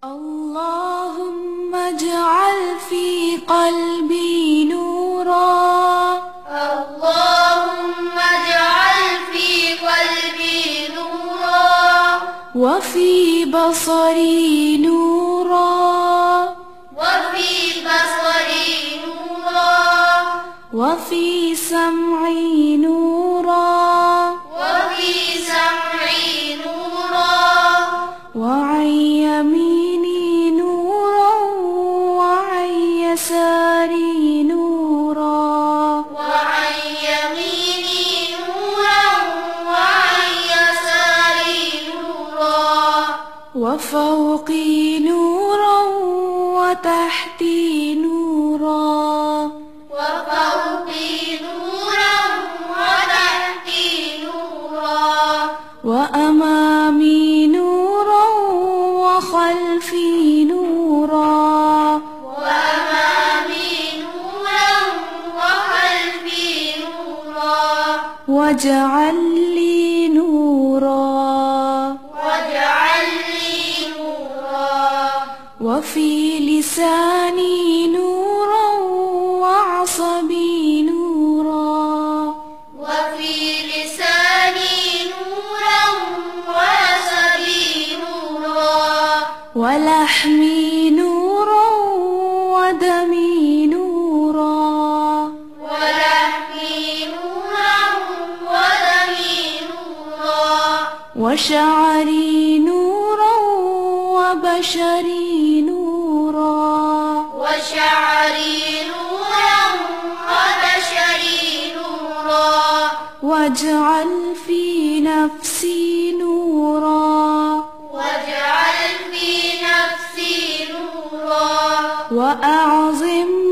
اللهم اجعل في قلبي نورا، اللهم اجعل في قلبي نورا، وفي بصري نورا، وفي بصري نورا، وفي سمعي نورا، وفي سمعي نورا، وعن يميني نورا، وعن يساري نورا، وعن يميني نورا، وعن يساري نورا، وفوقي نورا، وتحتي نورا، وفوقي نورا، وتحتي نورا، وأمامي نورا، وخلفي نورا، وأمامي نورا، وخلفي نورا، واجعل لي نورا، واجعل لي نورا، وفي لساني نورا، وعصبي نورا، وفي لساني نورا، وعصبي نورا، ولحمي نورا، ودمي نورا، ولحمي نورا، ودمي نورا، وشعري نورا، وبشري نورا، وشعري نورا، وبشري نورا، واجعل في نفسي نورا، واجعل في نفسي نورا، وأعظم